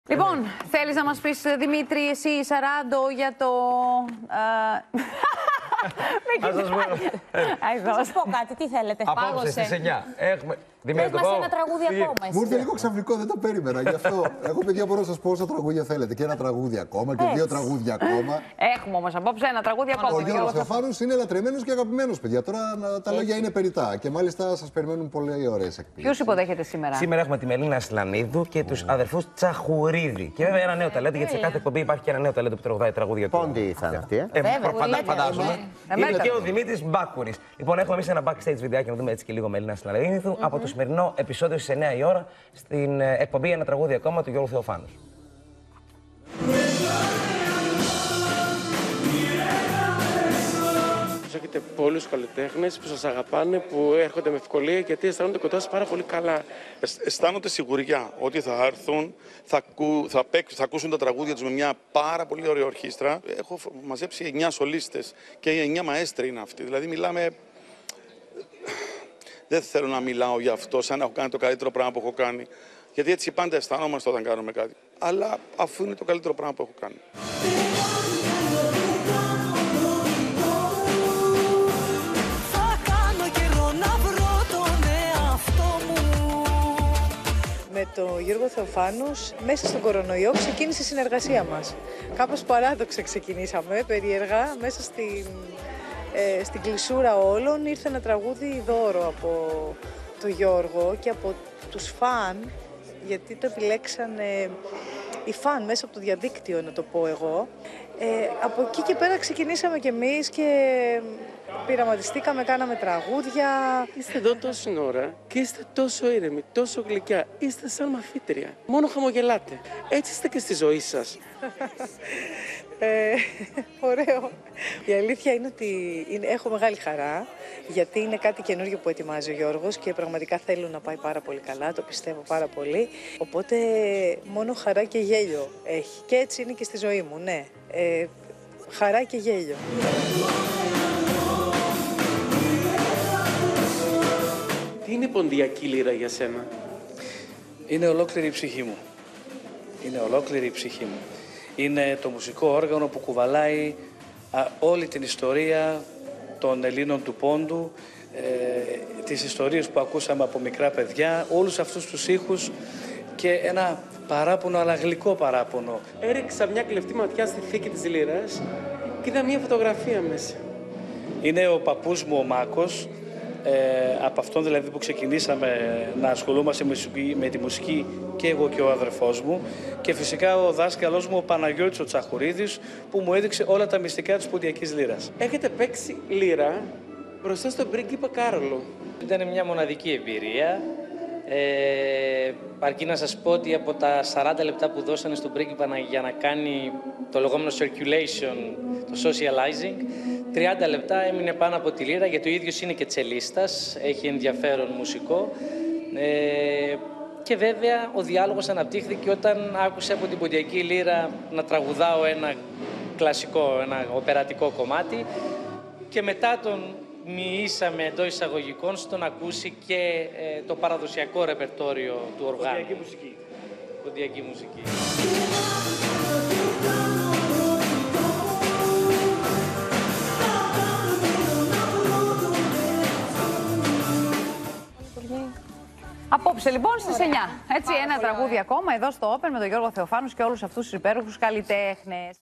Λοιπόν, θέλεις να μας πεις, Δημήτρη, εσύ, Σαράντο, για το... Θα σας πω κάτι, τι θέλετε, Απόψε στις 9. Έχουμε... Πες μας ένα τραγούδι ακόμα εσύ. Μου ήρθε λίγο ξαφνικό, δεν το περίμενα. Γι' αυτό, εγώ παιδιά μπορώ να σας πω όσα τραγούδια θέλετε. Και ένα τραγούδι ακόμα και δύο τραγούδια ακόμα. Έχουμε όμως απόψε ένα τραγούδι ακόμα. Ο Γιώργος Θεοφάνους είναι λατρεμένος και αγαπημένος, παιδιά. Τώρα τα λόγια είναι περιττά. Και μάλιστα σας περιμένουν πολύ ωραίες εκπλήξεις. Ποιους υποδέχετε σήμερα? Σήμερα έχουμε τη Μελίνα Ασλανίδου και τους αδερφούς Τσαχουρίδη. Και βέβαια ένα νέο ταλέντο, γιατί σε κάθε εκπομπή υπάρχει και ένα νέο ταλέντο που τραγουδάει τραγούδια του. Πόντι θα είναι αυτή, Φαντάζομαι. Είναι και ο Δημήτρης Μπάκουρης. Λοιπόν, έχουμε εμείς ένα backstage βιντεάκι να δούμε έτσι και λίγο Μελίνα Ασλανίδου από το σημερινό επεισόδιο στις 9 η ώρα στην εκπομπή Ένα τραγούδι ακόμα του Γιώργου Θεοφάνου. Έχετε πολλούς καλλιτέχνες που σας αγαπάνε, που έρχονται με ευκολία γιατί αισθάνονται κοντά σας πάρα πολύ καλά. Αισθάνονται σιγουριά ότι θα έρθουν, θα ακούσουν τα τραγούδια τους με μια πάρα πολύ ωραία ορχήστρα. Έχω μαζέψει 9 σολίστες και οι 9 μαέστροι είναι αυτοί. Δηλαδή μιλάμε... Δεν θέλω να μιλάω για αυτό σαν να έχω κάνει το καλύτερο πράγμα που έχω κάνει. Γιατί έτσι πάντα αισθανόμαστε όταν κάνουμε κάτι. Αλλά αφού είναι το καλύτερο πράγμα που έχω κάνει. Με τον Γιώργο Θεοφάνους, μέσα στον κορονοϊό ξεκίνησε η συνεργασία μας. Κάπως παράδοξα ξεκινήσαμε, περίεργα, μέσα στην κλεισούρα όλων ήρθε ένα τραγούδι δώρο από τον Γιώργο και από τους φαν, γιατί το επιλέξανε οι φαν μέσα από το διαδίκτυο, να το πω εγώ. Από εκεί και πέρα ξεκινήσαμε κι εμείς και πειραματιστήκαμε, κάναμε τραγούδια. Είστε εδώ τόση ώρα και είστε τόσο ήρεμοι, τόσο γλυκιά. Είστε σαν μαθήτρια. Μόνο χαμογελάτε. Έτσι είστε και στη ζωή σας. Ωραίο. Η αλήθεια είναι ότι έχω μεγάλη χαρά, γιατί είναι κάτι καινούργιο που ετοιμάζει ο Γιώργος και πραγματικά θέλω να πάει πάρα πολύ καλά, το πιστεύω πάρα πολύ. Οπότε μόνο χαρά και γέλιο έχει. Και έτσι είναι και στη ζωή μου, ναι. Χαρά και γέλιο. Τι είναι ποντιακή λύρα για σένα? Είναι ολόκληρη η ψυχή μου. Είναι ολόκληρη η ψυχή μου. Είναι το μουσικό όργανο που κουβαλάει όλη την ιστορία των Ελλήνων του πόντου, τις ιστορίες που ακούσαμε από μικρά παιδιά, όλους αυτούς τους ήχους και ένα παράπονο, αλλά γλυκό παράπονο. Έριξα μια κλεφτή ματιά στη θήκη της λύρας και είδα μια φωτογραφία μέσα. Είναι ο παππούς μου ο Μάκος, από αυτόν δηλαδή που ξεκινήσαμε να ασχολούμαστε με τη μουσική και εγώ και ο αδερφός μου, και φυσικά ο δάσκαλός μου ο Παναγιώτης ο Τσαχουρίδης που μου έδειξε όλα τα μυστικά της ποντιακής λύρας. Έχετε παίξει λύρα μπροστά στον πρίγκιπα Κάρολο. Ήταν μια μοναδική εμπειρία. Αρκεί να σας πω ότι από τα 40 λεπτά που δώσανε στον πρίγκιπα για να κάνει το λεγόμενο circulation, το socializing, 30 λεπτά έμεινε πάνω από τη λύρα, γιατί ο ίδιος είναι και τσελίστας, έχει ενδιαφέρον μουσικό. Και βέβαια ο διάλογος αναπτύχθηκε όταν άκουσε από την ποντιακή λύρα να τραγουδάω ένα κλασικό, ένα οπερατικό κομμάτι, και μετά τον μοιήσαμε εντός εισαγωγικών στο να ακούσει και το παραδοσιακό ρεπερτόριο του οργάνου. Ποντιακή μουσική. Ποντιακή μουσική. Απόψε λοιπόν στις 9. Έτσι, ένα τραγούδι ακόμα εδώ στο Open με τον Γιώργο Θεοφάνους και όλους αυτούς τους υπέροχους καλλιτέχνες.